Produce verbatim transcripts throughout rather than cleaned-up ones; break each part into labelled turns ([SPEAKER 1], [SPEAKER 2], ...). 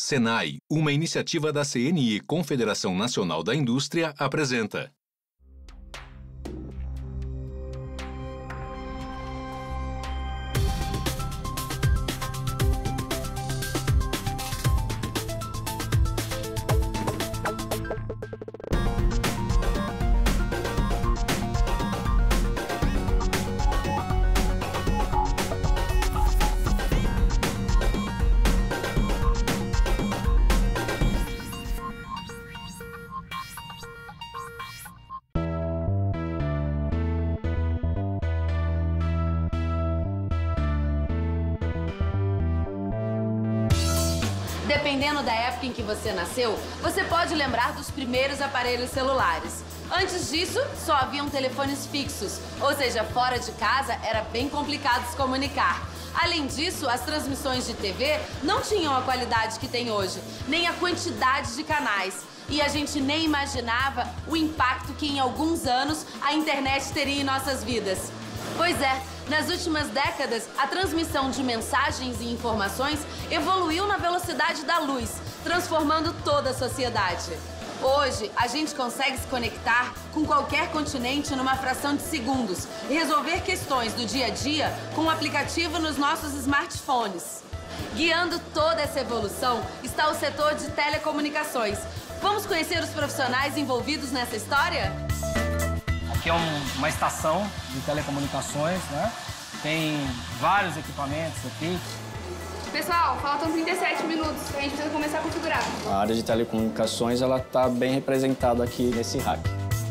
[SPEAKER 1] Senai, uma iniciativa da C N I, Confederação Nacional da Indústria, apresenta.
[SPEAKER 2] Dependendo da época em que você nasceu, você pode lembrar dos primeiros aparelhos celulares. Antes disso, só haviam telefones fixos, ou seja, fora de casa era bem complicado se comunicar. Além disso, as transmissões de T V não tinham a qualidade que tem hoje, nem a quantidade de canais. E a gente nem imaginava o impacto que em alguns anos a internet teria em nossas vidas. Pois é, nas últimas décadas, a transmissão de mensagens e informações evoluiu na velocidade da luz, transformando toda a sociedade. Hoje, a gente consegue se conectar com qualquer continente numa fração de segundos e resolver questões do dia a dia com um aplicativo nos nossos smartphones. Guiando toda essa evolução está o setor de telecomunicações. Vamos conhecer os profissionais envolvidos nessa história?
[SPEAKER 3] Aqui é um, uma estação de telecomunicações, né? Tem vários equipamentos aqui.
[SPEAKER 4] Pessoal, faltam trinta e sete minutos, a gente precisa começar a configurar.
[SPEAKER 5] A área de telecomunicações ela está bem representada aqui nesse rack.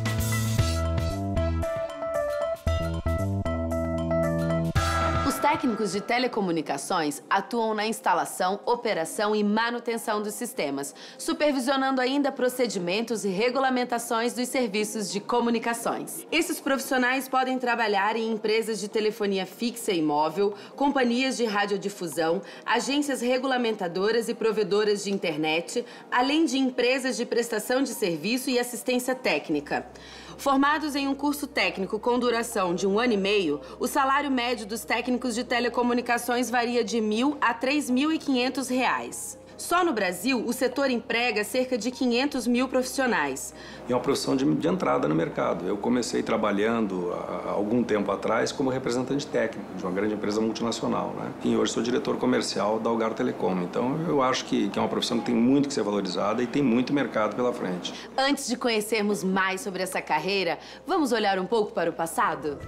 [SPEAKER 2] Os técnicos de telecomunicações atuam na instalação, operação e manutenção dos sistemas, supervisionando ainda procedimentos e regulamentações dos serviços de comunicações. Esses profissionais podem trabalhar em empresas de telefonia fixa e móvel, companhias de radiodifusão, agências regulamentadoras e provedoras de internet, além de empresas de prestação de serviço e assistência técnica. Formados em um curso técnico com duração de um ano e meio, o salário médio dos técnicos de telecomunicações varia de mil a três mil e quinhentos reais. Só no Brasil, o setor emprega cerca de quinhentos mil profissionais.
[SPEAKER 6] É uma profissão de, de entrada no mercado. Eu comecei trabalhando há algum tempo atrás como representante técnico de uma grande empresa multinacional, né? E hoje sou diretor comercial da Algar Telecom. Então, eu acho que, que é uma profissão que tem muito que ser valorizada e tem muito mercado pela frente.
[SPEAKER 2] Antes de conhecermos mais sobre essa carreira, vamos olhar um pouco para o passado?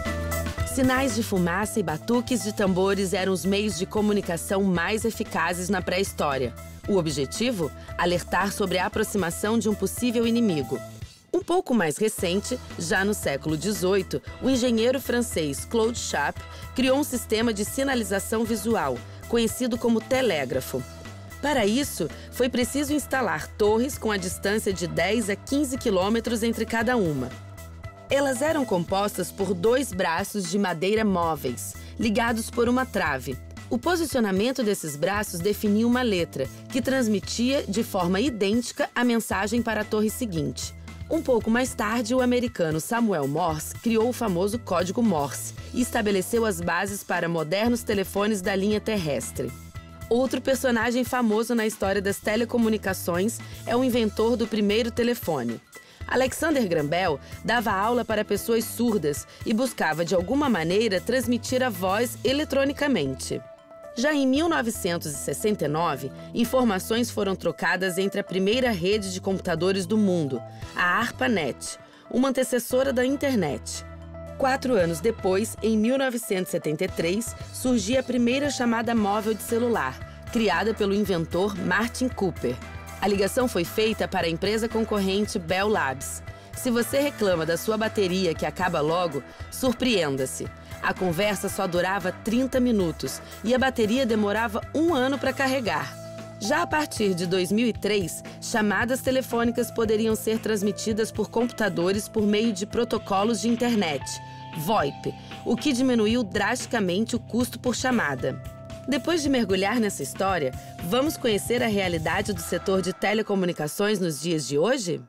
[SPEAKER 2] Sinais de fumaça e batuques de tambores eram os meios de comunicação mais eficazes na pré-história. O objetivo? Alertar sobre a aproximação de um possível inimigo. Um pouco mais recente, já no século dezoito, o engenheiro francês Claude Chappe criou um sistema de sinalização visual, conhecido como telégrafo. Para isso, foi preciso instalar torres com a distância de dez a quinze quilômetros entre cada uma. Elas eram compostas por dois braços de madeira móveis, ligados por uma trave. O posicionamento desses braços definia uma letra, que transmitia de forma idêntica a mensagem para a torre seguinte. Um pouco mais tarde, o americano Samuel Morse criou o famoso código Morse e estabeleceu as bases para modernos telefones da linha terrestre. Outro personagem famoso na história das telecomunicações é o inventor do primeiro telefone. Alexander Graham Bell dava aula para pessoas surdas e buscava, de alguma maneira, transmitir a voz eletronicamente. Já em mil novecentos e sessenta e nove, informações foram trocadas entre a primeira rede de computadores do mundo, a ARPANET, uma antecessora da internet. Quatro anos depois, em mil novecentos e setenta e três, surgia a primeira chamada móvel de celular, criada pelo inventor Martin Cooper. A ligação foi feita para a empresa concorrente Bell Labs. Se você reclama da sua bateria que acaba logo, surpreenda-se. A conversa só durava trinta minutos e a bateria demorava um ano para carregar. Já a partir de dois mil e três, chamadas telefônicas poderiam ser transmitidas por computadores por meio de protocolos de internet, VoIP, o que diminuiu drasticamente o custo por chamada. Depois de mergulhar nessa história, vamos conhecer a realidade do setor de telecomunicações nos dias de hoje?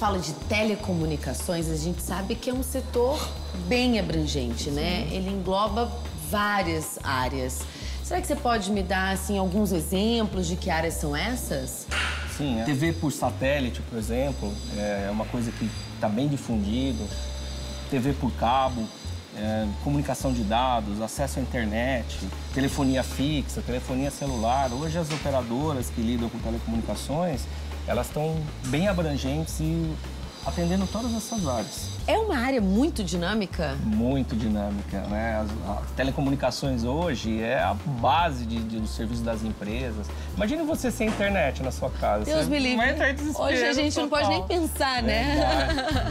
[SPEAKER 2] fala de telecomunicações, a gente sabe que é um setor bem abrangente, né? Ele engloba várias áreas. Será que você pode me dar, assim, alguns exemplos de que áreas são essas?
[SPEAKER 3] Sim, a T V por satélite, por exemplo, é uma coisa que está bem difundido. T V por cabo, é, comunicação de dados, acesso à internet, telefonia fixa, telefonia celular. Hoje as operadoras que lidam com telecomunicações, elas estão bem abrangentes e atendendo todas essas áreas.
[SPEAKER 2] É uma área muito dinâmica?
[SPEAKER 3] Muito dinâmica, né? As, as telecomunicações hoje é a base de, de, do serviço das empresas. Imagine você sem internet na sua casa.
[SPEAKER 2] Deus
[SPEAKER 3] você
[SPEAKER 2] me livre.
[SPEAKER 3] Vai entrar em desespero.
[SPEAKER 2] Hoje a gente
[SPEAKER 3] total.
[SPEAKER 2] não pode nem pensar, né?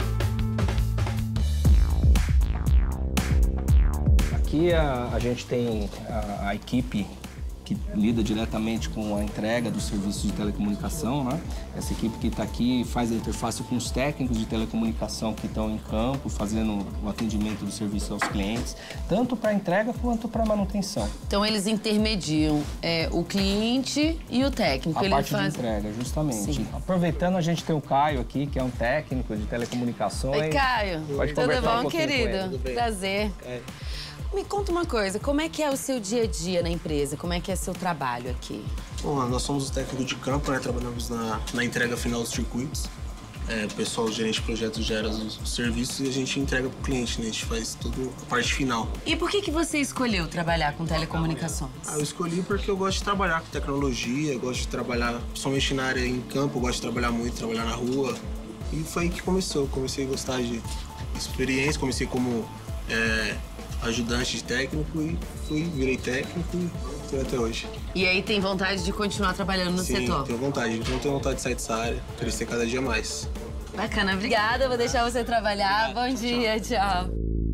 [SPEAKER 3] Aqui a, a gente tem a, a equipe que lida diretamente com a entrega dos serviços de telecomunicação, né? Essa equipe que está aqui faz a interface com os técnicos de telecomunicação que estão em campo, fazendo o atendimento do serviço aos clientes, tanto para entrega quanto para manutenção.
[SPEAKER 2] Então, eles intermediam é, o cliente e o técnico.
[SPEAKER 3] A
[SPEAKER 2] Ele
[SPEAKER 3] parte
[SPEAKER 2] faz...
[SPEAKER 3] de entrega, justamente.
[SPEAKER 2] Sim.
[SPEAKER 3] Aproveitando, a gente tem o Caio aqui, que é um técnico de telecomunicações.
[SPEAKER 2] Oi, Caio.
[SPEAKER 3] Pode
[SPEAKER 2] Tudo
[SPEAKER 3] conversar um
[SPEAKER 2] bom,
[SPEAKER 3] pouquinho com
[SPEAKER 2] querido?
[SPEAKER 3] ele.
[SPEAKER 2] Prazer.
[SPEAKER 3] É.
[SPEAKER 2] Me conta uma coisa, como é que é o seu dia a dia na empresa? Como é que é seu trabalho aqui?
[SPEAKER 7] Bom, nós somos os técnicos de campo, né? Trabalhamos na, na entrega final dos circuitos. É, o pessoal, o gerente de projetos gera os, os serviços e a gente entrega para o cliente, né? A gente faz toda a parte final.
[SPEAKER 2] E por que que você escolheu trabalhar com telecomunicações?
[SPEAKER 7] Ah, eu escolhi porque eu gosto de trabalhar com tecnologia, eu gosto de trabalhar, principalmente na área em campo, eu gosto de trabalhar muito, trabalhar na rua. E foi aí que começou. Eu comecei a gostar de experiência, comecei como é, ajudante de técnico e fui, virei técnico e estou até hoje.
[SPEAKER 2] E aí tem vontade de continuar trabalhando no
[SPEAKER 7] Sim,
[SPEAKER 2] setor?
[SPEAKER 7] Sim, tenho vontade. Não tenho vontade de sair dessa área, crescer cada dia mais.
[SPEAKER 2] Bacana, obrigada. Vou deixar você trabalhar. Obrigado. Bom dia, tchau. tchau.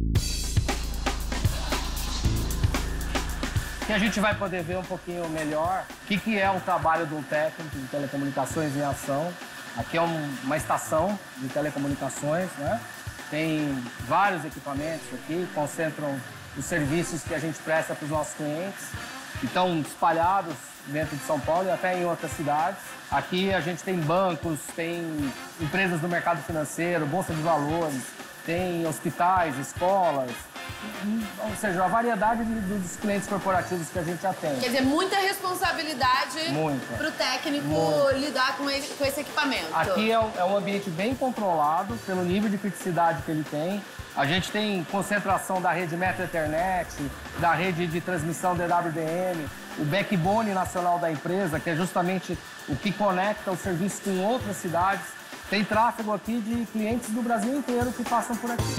[SPEAKER 3] Que a gente vai poder ver um pouquinho melhor o que, que é o trabalho de um técnico de telecomunicações em ação. Aqui é um, uma estação de telecomunicações, né? Tem vários equipamentos aqui, concentram os serviços que a gente presta para os nossos clientes. Estão espalhados dentro de São Paulo e até em outras cidades. Aqui a gente tem bancos, tem empresas do mercado financeiro, bolsa de valores, tem hospitais, escolas, ou seja, a variedade de, dos clientes corporativos que a gente atende.
[SPEAKER 2] Quer dizer, muita responsabilidade para o técnico Muito. lidar com, ele, com esse equipamento.
[SPEAKER 3] Aqui é um, é um ambiente bem controlado pelo nível de criticidade que ele tem. A gente tem concentração da rede Metro Ethernet, da rede de transmissão D W D M, o backbone nacional da empresa, que é justamente o que conecta o serviço com outras cidades. Tem tráfego aqui de clientes do Brasil inteiro que passam por aqui.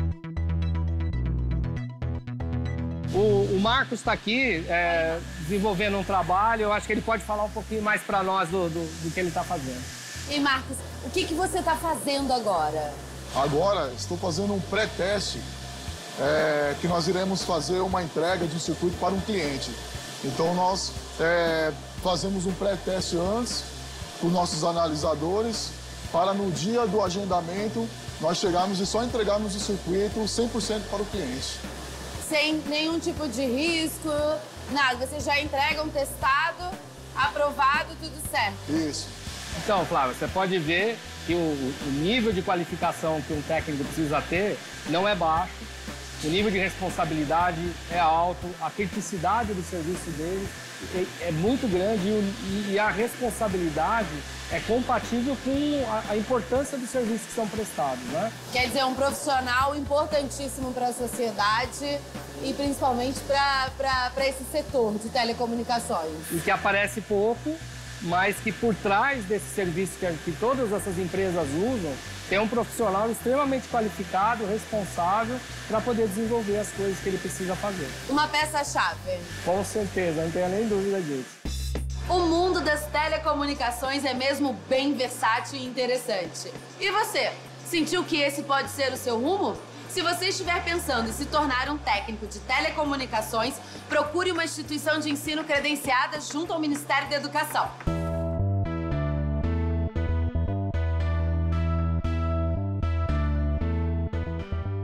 [SPEAKER 3] O, o Marcos está aqui é, desenvolvendo um trabalho. Eu acho que ele pode falar um pouquinho mais para nós do, do, do que ele está fazendo.
[SPEAKER 2] E Marcos, o que, que você está fazendo agora?
[SPEAKER 8] Agora estou fazendo um pré-teste é, que nós iremos fazer uma entrega de um circuito para um cliente. Então nós é, fazemos um pré-teste antes com nossos analisadores para no dia do agendamento nós chegarmos e só entregarmos o circuito cem por cento para o cliente.
[SPEAKER 2] Sem nenhum tipo de risco, nada. Você já entrega um testado, aprovado, tudo certo.
[SPEAKER 8] Isso.
[SPEAKER 3] Então, Flávio, você pode ver que o, o nível de qualificação que um técnico precisa ter não é baixo, o nível de responsabilidade é alto, a criticidade do serviço dele é, é muito grande e, e a responsabilidade é compatível com a, a importância dos serviços que são prestados, né?
[SPEAKER 2] Quer dizer, um profissional importantíssimo para a sociedade e principalmente para esse setor de telecomunicações.
[SPEAKER 3] E que aparece pouco, mas que por trás desse serviço que, que todas essas empresas usam, tem um profissional extremamente qualificado, responsável, para poder desenvolver as coisas que ele precisa fazer.
[SPEAKER 2] Uma peça-chave.
[SPEAKER 3] Com certeza, não tenho nem dúvida disso.
[SPEAKER 2] O mundo das telecomunicações é mesmo bem versátil e interessante. E você, sentiu que esse pode ser o seu rumo? Se você estiver pensando em se tornar um técnico de telecomunicações, procure uma instituição de ensino credenciada junto ao Ministério da Educação.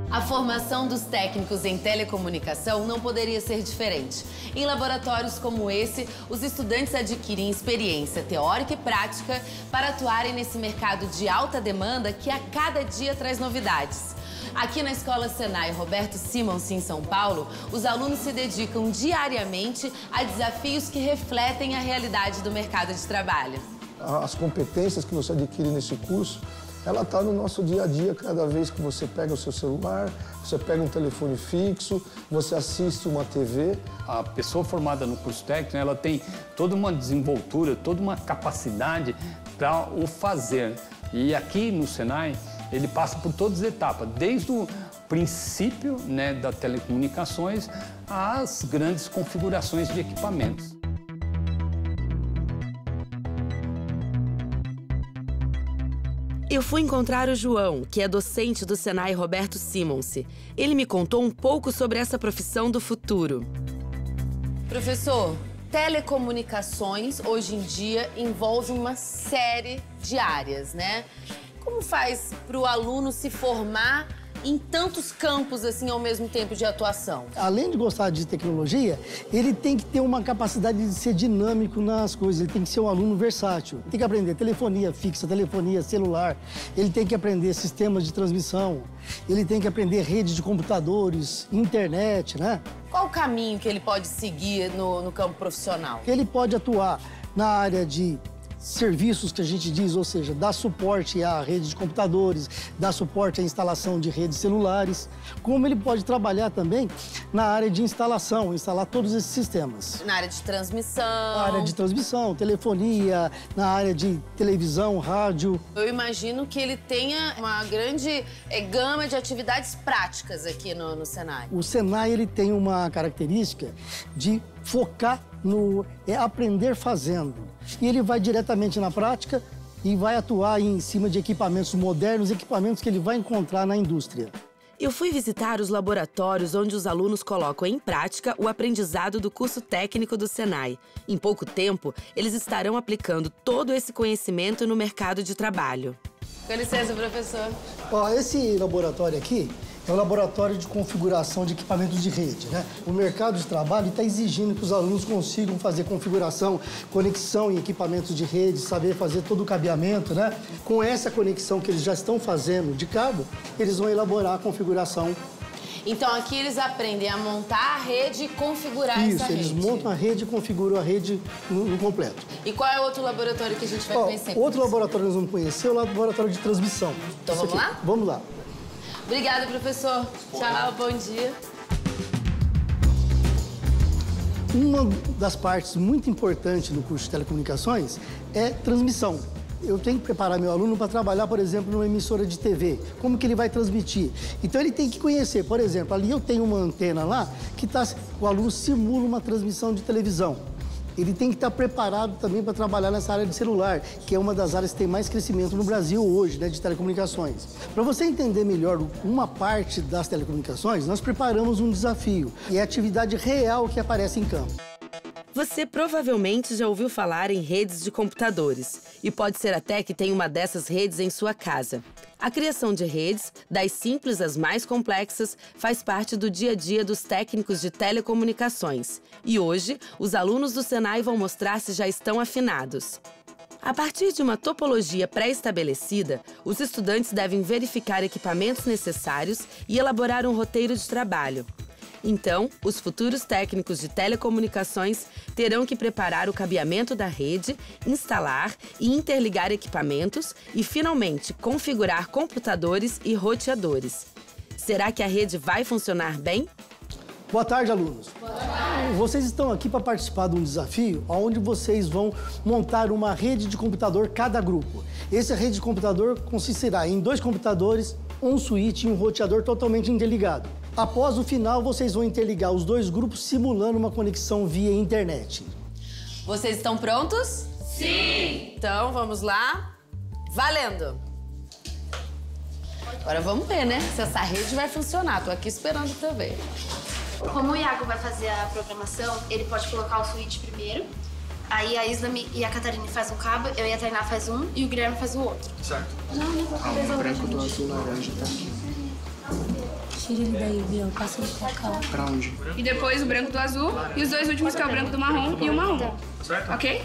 [SPEAKER 2] A formação dos técnicos em telecomunicação não poderia ser diferente. Em laboratórios como esse, os estudantes adquirem experiência teórica e prática para atuarem nesse mercado de alta demanda que a cada dia traz novidades. Aqui na Escola Senai Roberto Simons, em São Paulo, os alunos se dedicam diariamente a desafios que refletem a realidade do mercado de trabalho.
[SPEAKER 9] As competências que você adquire nesse curso, ela está no nosso dia a dia, cada vez que você pega o seu celular, você pega um telefone fixo, você assiste uma T V.
[SPEAKER 10] A pessoa formada no curso técnico, ela tem toda uma desenvoltura, toda uma capacidade para o fazer. E aqui no Senai, ele passa por todas as etapas, desde o princípio, né, das telecomunicações às grandes configurações de equipamentos.
[SPEAKER 2] Eu fui encontrar o João, que é docente do Senai Roberto Simons. Ele me contou um pouco sobre essa profissão do futuro. Professor, telecomunicações hoje em dia envolve uma série de áreas, né? Como faz para o aluno se formar em tantos campos assim ao mesmo tempo de atuação?
[SPEAKER 11] Além de gostar de tecnologia, ele tem que ter uma capacidade de ser dinâmico nas coisas, ele tem que ser um aluno versátil. Tem que aprender telefonia fixa, telefonia celular, ele tem que aprender sistemas de transmissão, ele tem que aprender rede de computadores, internet, né?
[SPEAKER 2] Qual o caminho que ele pode seguir no, no campo profissional?
[SPEAKER 11] Ele pode atuar na área de serviços que a gente diz, ou seja, dar suporte à rede de computadores, dar suporte à instalação de redes celulares, como ele pode trabalhar também na área de instalação, instalar todos esses sistemas.
[SPEAKER 2] Na área de transmissão.
[SPEAKER 11] Na área de transmissão, telefonia, na área de televisão, rádio.
[SPEAKER 2] Eu imagino que ele tenha uma grande é, gama de atividades práticas aqui no, no Senai.
[SPEAKER 11] O Senai, ele tem uma característica de focar no é aprender fazendo. E ele vai diretamente na prática e vai atuar em cima de equipamentos modernos, equipamentos que ele vai encontrar na indústria.
[SPEAKER 2] Eu fui visitar os laboratórios onde os alunos colocam em prática o aprendizado do curso técnico do Senai. Em pouco tempo, eles estarão aplicando todo esse conhecimento no mercado de trabalho. Com licença, professor.
[SPEAKER 11] Ó, esse laboratório aqui é o laboratório de configuração de equipamentos de rede, né? O mercado de trabalho está exigindo que os alunos consigam fazer configuração, conexão em equipamentos de rede, saber fazer todo o cabeamento, né? Com essa conexão que eles já estão fazendo de cabo, eles vão elaborar a configuração.
[SPEAKER 2] Então aqui eles aprendem a montar a rede e configurar
[SPEAKER 11] Isso,
[SPEAKER 2] essa rede.
[SPEAKER 11] Isso, eles montam a rede e configuram a rede no, no completo.
[SPEAKER 2] E qual é o outro laboratório que a gente vai
[SPEAKER 11] Ó,
[SPEAKER 2] conhecer?
[SPEAKER 11] Outro laboratório que nós vamos conhecer é o laboratório de transmissão.
[SPEAKER 2] Então
[SPEAKER 11] Isso
[SPEAKER 2] vamos
[SPEAKER 11] aqui.
[SPEAKER 2] lá?
[SPEAKER 11] Vamos lá.
[SPEAKER 2] Obrigada, professor. Tchau, bom dia.
[SPEAKER 11] Uma das partes muito importantes do curso de telecomunicações é transmissão. Eu tenho que preparar meu aluno para trabalhar, por exemplo, numa emissora de T V. Como que ele vai transmitir? Então, ele tem que conhecer. Por exemplo, ali eu tenho uma antena lá que tá, o aluno simula uma transmissão de televisão. Ele tem que estar preparado também para trabalhar nessa área de celular, que é uma das áreas que tem mais crescimento no Brasil hoje, né, de telecomunicações. Para você entender melhor uma parte das telecomunicações, nós preparamos um desafio, e é a atividade real que aparece em campo.
[SPEAKER 2] Você provavelmente já ouviu falar em redes de computadores e pode ser até que tenha uma dessas redes em sua casa. A criação de redes, das simples às mais complexas, faz parte do dia a dia dos técnicos de telecomunicações. E hoje, os alunos do Senai vão mostrar se já estão afinados. A partir de uma topologia pré-estabelecida, os estudantes devem verificar equipamentos necessários e elaborar um roteiro de trabalho. Então, os futuros técnicos de telecomunicações terão que preparar o cabeamento da rede, instalar e interligar equipamentos e, finalmente, configurar computadores e roteadores. Será que a rede vai funcionar bem?
[SPEAKER 11] Boa tarde, alunos. Boa tarde. Vocês estão aqui para participar de um desafio onde vocês vão montar uma rede de computador cada grupo. Essa rede de computador consistirá em dois computadores, um switch e um roteador totalmente interligado. Após o final, vocês vão interligar os dois grupos simulando uma conexão via internet.
[SPEAKER 2] Vocês estão prontos? Sim! Então, vamos lá. Valendo! Agora vamos ver, né? Se essa rede vai funcionar. Tô aqui esperando também.
[SPEAKER 12] Como o Iago vai fazer a programação, ele pode colocar o switch primeiro. Aí a Islami e a Catarina fazem um cabo, eu e a Tainá faz um e o Guilherme faz o outro.
[SPEAKER 7] Certo.
[SPEAKER 12] Não, não vou fazer
[SPEAKER 7] o branco do azul laranja tá aqui.
[SPEAKER 13] Tira ele daí, viu? Passa ele pra cá.
[SPEAKER 7] Pra onde?
[SPEAKER 4] E depois o branco do azul e os dois últimos que é o branco do marrom e o marrom.
[SPEAKER 7] Certo?
[SPEAKER 4] Ok?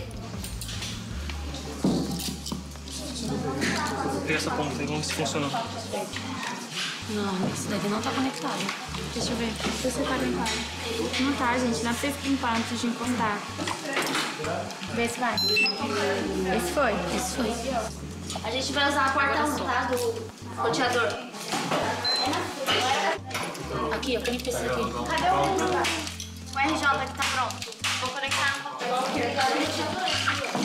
[SPEAKER 7] Tem essa ponta aí, vamos ver se funciona.
[SPEAKER 13] Não, esse daqui não tá conectado.
[SPEAKER 12] Deixa eu ver. Se você tá limpado. Não tá, gente. Não é pra você limpar antes de encostar. Vê se vai. Esse foi?
[SPEAKER 13] Esse foi.
[SPEAKER 12] A gente vai usar a porta um, tá? Do roteador.
[SPEAKER 13] Aqui, ó. Cadê esse aqui?
[SPEAKER 12] Cadê o... O R J que tá pronto? Vou conectar no computador.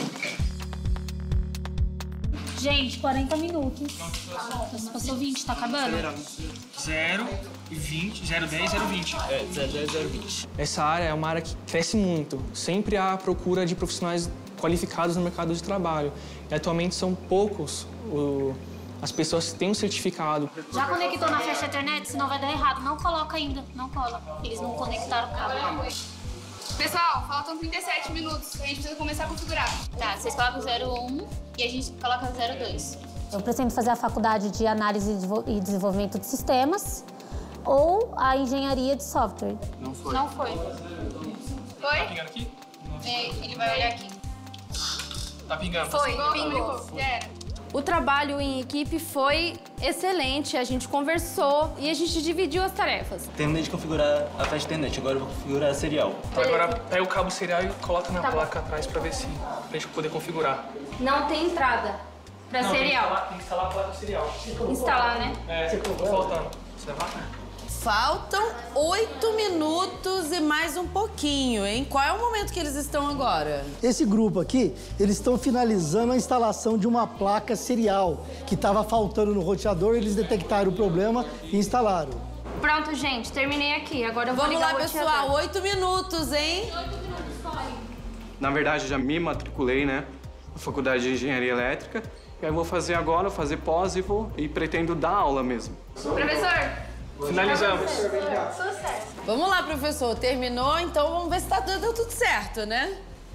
[SPEAKER 13] Gente, quarenta minutos. Nossa, passou vinte, tá acabando?
[SPEAKER 7] zero e vinte, zero, dez, zero, vinte. É, zero, dez, zero, vinte. Essa área é uma área que cresce muito. Sempre há procura de profissionais qualificados no mercado de trabalho. E atualmente são poucos o, as pessoas que têm um certificado.
[SPEAKER 13] Já conectou na faixa internet? Senão vai dar errado. Não coloca ainda, não cola. Eles não conectaram o cabo.
[SPEAKER 4] Pessoal, faltam trinta e sete minutos. A gente precisa começar a configurar.
[SPEAKER 13] Tá, vocês colocam zero um e a gente coloca zero dois.
[SPEAKER 14] Eu pretendo fazer a faculdade de análise e desenvolvimento de sistemas ou a engenharia de software.
[SPEAKER 7] Não foi.
[SPEAKER 4] Não foi. Foi?
[SPEAKER 7] Tá pingando aqui?
[SPEAKER 4] É, ele vai olhar aqui.
[SPEAKER 7] Tá pingando.
[SPEAKER 4] Foi, pingou. Já era.
[SPEAKER 15] O trabalho em equipe foi excelente, a gente conversou e a gente dividiu as tarefas.
[SPEAKER 16] Terminei de configurar a faixa de internet, agora eu vou configurar a serial.
[SPEAKER 7] Então agora pega o cabo serial e coloca na
[SPEAKER 15] Tá
[SPEAKER 7] placa atrás pra ver se pra gente poder configurar.
[SPEAKER 15] Não tem entrada pra
[SPEAKER 7] Não,
[SPEAKER 15] serial.
[SPEAKER 7] Tem que, instalar, tem que instalar a placa serial.
[SPEAKER 15] Instalar, né?
[SPEAKER 7] É, tô faltando. Você vai?
[SPEAKER 2] Faltam oito minutos e mais um pouquinho, hein? Qual é o momento que eles estão agora?
[SPEAKER 11] Esse grupo aqui, eles estão finalizando a instalação de uma placa serial que estava faltando no roteador, eles detectaram o problema e instalaram.
[SPEAKER 15] Pronto, gente, terminei aqui. Agora eu vou
[SPEAKER 2] Vamos
[SPEAKER 15] ligar
[SPEAKER 2] lá,
[SPEAKER 15] o
[SPEAKER 2] pessoal,
[SPEAKER 15] roteador.
[SPEAKER 2] oito minutos, hein?
[SPEAKER 17] Na verdade, já me matriculei, né, na Faculdade de Engenharia Elétrica. E aí vou fazer agora, fazer pós e vou e pretendo dar aula mesmo.
[SPEAKER 4] Professor!
[SPEAKER 7] Finalizamos.
[SPEAKER 4] Sucesso.
[SPEAKER 2] Vamos lá, professor. Terminou, então vamos ver se tá deu tudo certo, né?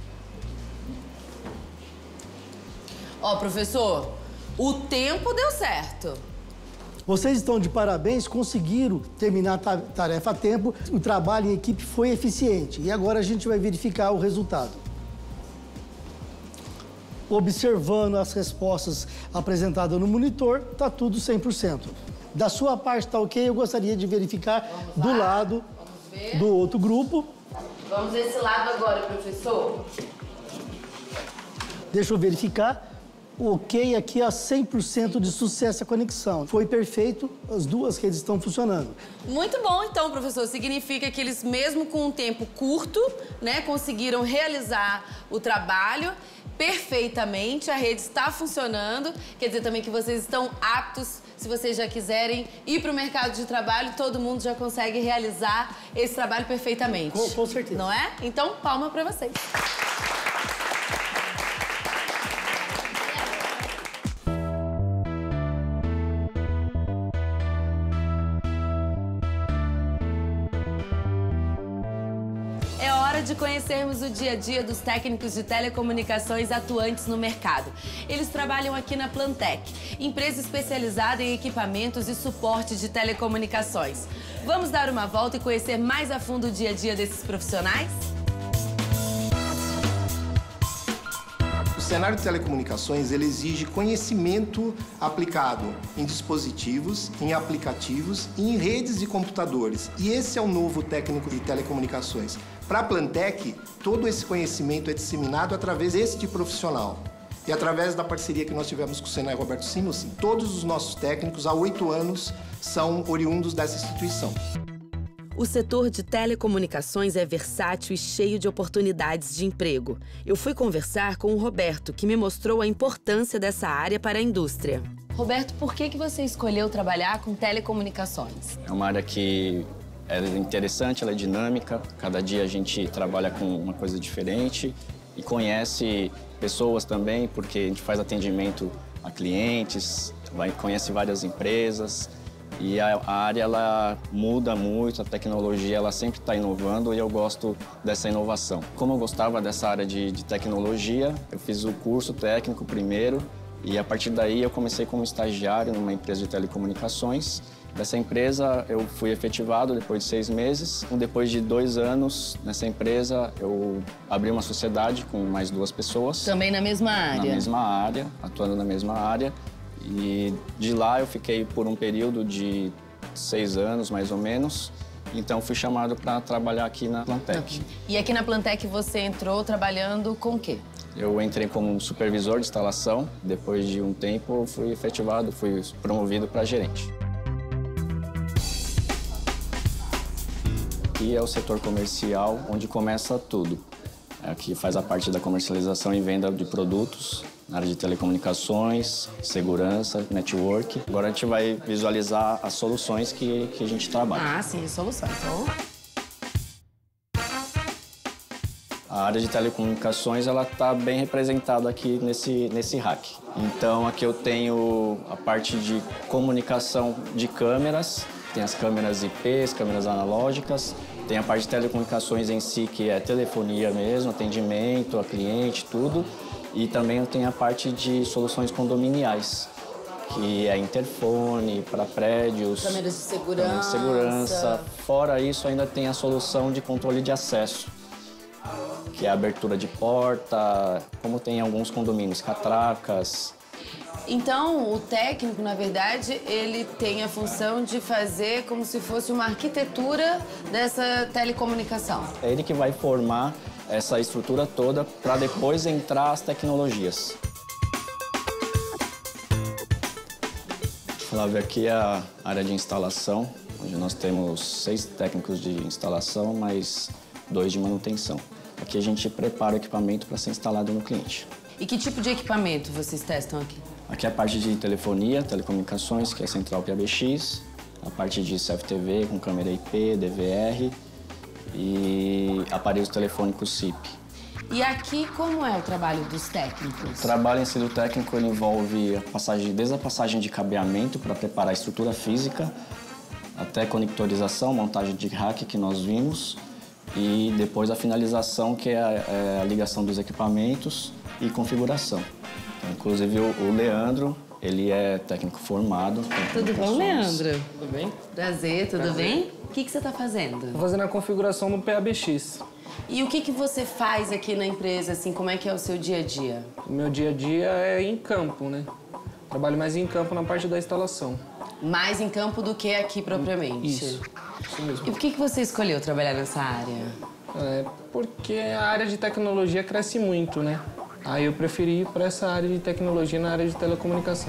[SPEAKER 2] Ó, professor, o tempo deu certo.
[SPEAKER 11] Vocês estão de parabéns, conseguiram terminar a tarefa a tempo, o trabalho em equipe foi eficiente. E agora a gente vai verificar o resultado. Observando as respostas apresentadas no monitor, tá tudo cem por cento. Da sua parte tá ok, eu gostaria de verificar do lado do outro grupo.
[SPEAKER 2] Vamos desse lado agora, professor.
[SPEAKER 11] Deixa eu verificar. Ok, aqui a cem por cento de sucesso a conexão. Foi perfeito, as duas redes estão funcionando.
[SPEAKER 2] Muito bom, então, professor. Significa que eles, mesmo com um tempo curto, né, conseguiram realizar o trabalho perfeitamente. A rede está funcionando. Quer dizer também que vocês estão aptos, se vocês já quiserem ir para o mercado de trabalho, todo mundo já consegue realizar esse trabalho perfeitamente.
[SPEAKER 11] Com, com certeza.
[SPEAKER 2] Não é? Então, palma para vocês. De conhecermos o dia a dia dos técnicos de telecomunicações atuantes no mercado. Eles trabalham aqui na Plantec, empresa especializada em equipamentos e suporte de telecomunicações. Vamos dar uma volta e conhecer mais a fundo o dia a dia desses profissionais?
[SPEAKER 18] O cenário de telecomunicações, ele exige conhecimento aplicado em dispositivos, em aplicativos e em redes de computadores. E esse é o novo técnico de telecomunicações. Para a Plantec, todo esse conhecimento é disseminado através deste profissional. E através da parceria que nós tivemos com o Senai Roberto Simons, todos os nossos técnicos, há oito anos, são oriundos dessa instituição.
[SPEAKER 2] O setor de telecomunicações é versátil e cheio de oportunidades de emprego. Eu fui conversar com o Roberto, que me mostrou a importância dessa área para a indústria. Roberto, por que que você escolheu trabalhar com telecomunicações?
[SPEAKER 5] É uma área que é interessante, ela é dinâmica. Cada dia a gente trabalha com uma coisa diferente e conhece pessoas também, porque a gente faz atendimento a clientes, vai, conhece várias empresas. E a, a área, ela muda muito, a tecnologia, ela sempre está inovando e eu gosto dessa inovação. Como eu gostava dessa área de, de tecnologia, eu fiz o curso técnico primeiro e a partir daí eu comecei como estagiário numa empresa de telecomunicações Dessa empresa, eu fui efetivado depois de seis meses. Depois de dois anos nessa empresa, eu abri uma sociedade com mais duas pessoas.
[SPEAKER 2] Também na mesma área?
[SPEAKER 5] Na mesma área, atuando na mesma área. E de lá eu fiquei por um período de seis anos, mais ou menos. Então, fui chamado para trabalhar aqui na Plantec.
[SPEAKER 2] E aqui na Plantec você entrou trabalhando com o quê?
[SPEAKER 5] Eu entrei como supervisor de instalação. Depois de um tempo, fui efetivado, fui promovido para gerente. Aqui é o setor comercial, onde começa tudo. Aqui faz a parte da comercialização e venda de produtos, na área de telecomunicações, segurança, network. Agora a gente vai visualizar as soluções que, que a gente trabalha.
[SPEAKER 2] Ah, sim, soluções. Então...
[SPEAKER 5] A área de telecomunicações ela está bem representada aqui nesse, nesse rack. Então aqui eu tenho a parte de comunicação de câmeras, tem as câmeras I P, as câmeras analógicas, tem a parte de telecomunicações em si, que é telefonia mesmo, atendimento a cliente, tudo. E também tem a parte de soluções condominiais, que é interfone para prédios,
[SPEAKER 2] câmeras de segurança.
[SPEAKER 5] câmeras de segurança. Fora isso, ainda tem a solução de controle de acesso, que é a abertura de porta, como tem em alguns condomínios, catracas.
[SPEAKER 2] Então, o técnico, na verdade, ele tem a função de fazer como se fosse uma arquitetura dessa telecomunicação.
[SPEAKER 5] É ele que vai formar essa estrutura toda para depois entrar as tecnologias. Flávio, aqui é a área de instalação, onde nós temos seis técnicos de instalação, mais dois de manutenção. Aqui a gente prepara o equipamento para ser instalado no cliente.
[SPEAKER 2] E que tipo de equipamento vocês testam aqui?
[SPEAKER 5] Aqui é a parte de telefonia, telecomunicações, que é a central P B X, a parte de C F T V com câmera I P, D V R e aparelhos telefônicos S I P.
[SPEAKER 2] E aqui, como é o trabalho dos técnicos?
[SPEAKER 5] O trabalho em si do técnico envolve a passagem, desde a passagem de cabeamento para preparar a estrutura física, até conectorização, montagem de rack que nós vimos, e depois a finalização, que é a, é a ligação dos equipamentos e configuração. Então, inclusive o, o Leandro, ele é técnico formado.
[SPEAKER 2] Tudo bom, Leandro?
[SPEAKER 3] Tudo bem?
[SPEAKER 2] Prazer, tudo
[SPEAKER 3] Prazer.
[SPEAKER 2] bem? O que, que você está fazendo?
[SPEAKER 3] Estou fazendo a configuração do P A B X.
[SPEAKER 2] E o que, que você faz aqui na empresa, assim, como é que é o seu dia a dia?
[SPEAKER 3] O meu dia a dia é em campo, né? Trabalho mais em campo na parte da instalação.
[SPEAKER 2] Mais em campo do que aqui propriamente?
[SPEAKER 3] Isso, isso mesmo.
[SPEAKER 2] E por que, que você escolheu trabalhar nessa área?
[SPEAKER 3] É porque a área de tecnologia cresce muito, né? Aí eu preferi ir para essa área de tecnologia na área de telecomunicação.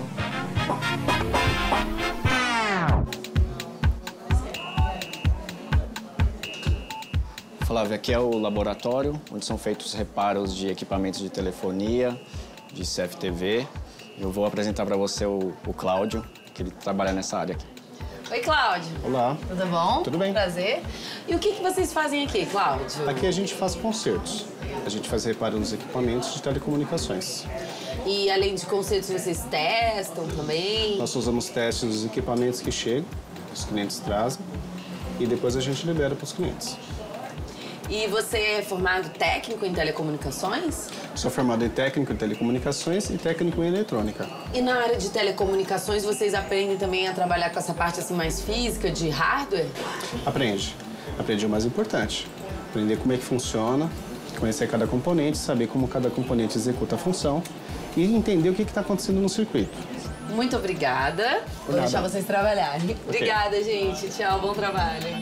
[SPEAKER 5] Flávio, aqui é o laboratório, onde são feitos reparos de equipamentos de telefonia, de C F T V. Eu vou apresentar para você o, o Cláudio, que ele trabalha nessa área aqui.
[SPEAKER 2] Oi, Cláudio.
[SPEAKER 19] Olá.
[SPEAKER 2] Tudo bom?
[SPEAKER 19] Tudo bem.
[SPEAKER 2] Prazer. E o que, que vocês fazem aqui, Cláudio?
[SPEAKER 19] Aqui a gente faz concertos. A gente faz reparo nos equipamentos de telecomunicações.
[SPEAKER 2] E além de concertos, vocês testam também?
[SPEAKER 19] Nós usamos testes dos equipamentos que chegam, que os clientes trazem, e depois a gente libera para os clientes.
[SPEAKER 2] E você é formado técnico em telecomunicações?
[SPEAKER 19] Sou formado em técnico em telecomunicações e técnico em eletrônica.
[SPEAKER 2] E na área de telecomunicações, vocês aprendem também a trabalhar com essa parte assim mais física, de hardware?
[SPEAKER 19] Aprende. Aprendi o mais importante. Aprender como é que funciona, conhecer cada componente, saber como cada componente executa a função e entender o que está acontecendo no circuito.
[SPEAKER 2] Muito obrigada. Vou deixar vocês trabalharem. Okay. Obrigada, gente. Tchau, bom trabalho.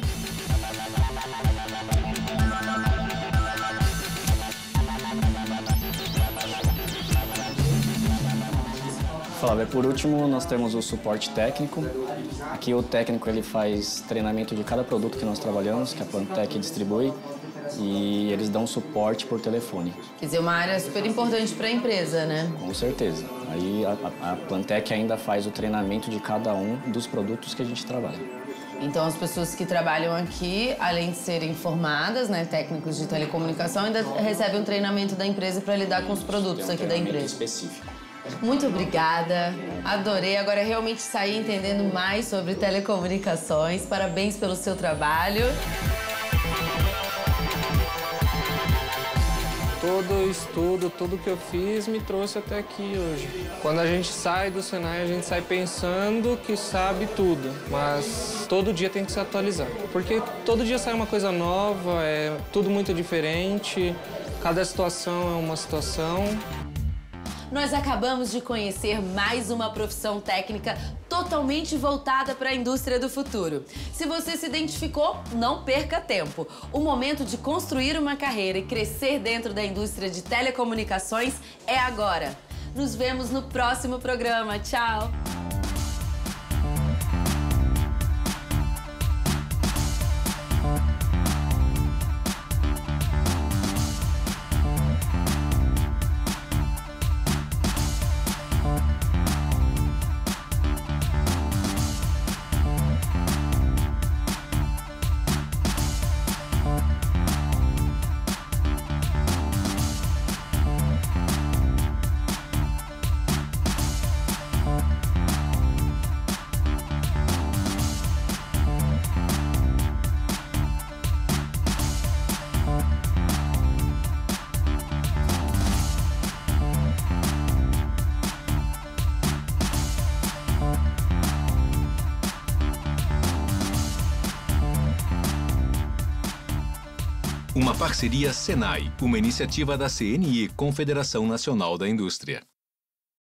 [SPEAKER 5] Flávio, por último, nós temos o suporte técnico. Aqui o técnico ele faz treinamento de cada produto que nós trabalhamos, que a Plantec distribui, e eles dão suporte por telefone.
[SPEAKER 2] Quer dizer, uma área super importante para a empresa, né?
[SPEAKER 5] Com certeza. Aí a, a Plantec ainda faz o treinamento de cada um dos produtos que a gente trabalha.
[SPEAKER 2] Então, as pessoas que trabalham aqui, além de serem formadas, né, técnicos de telecomunicação, ainda recebem um treinamento da empresa para lidar com os produtos aqui da empresa.
[SPEAKER 5] Específico.
[SPEAKER 2] Muito obrigada, adorei. Agora realmente saí entendendo mais sobre telecomunicações. Parabéns pelo seu trabalho.
[SPEAKER 20] Todo o estudo, tudo que eu fiz me trouxe até aqui hoje. Quando a gente sai do Senai, a gente sai pensando que sabe tudo, mas todo dia tem que se atualizar. Porque todo dia sai uma coisa nova, é tudo muito diferente, cada situação é uma situação.
[SPEAKER 2] Nós acabamos de conhecer mais uma profissão técnica totalmente voltada para a indústria do futuro. Se você se identificou, não perca tempo. O momento de construir uma carreira e crescer dentro da indústria de telecomunicações é agora. Nos vemos no próximo programa. Tchau!
[SPEAKER 1] Uma parceria Senai, uma iniciativa da C N I, Confederação Nacional da Indústria.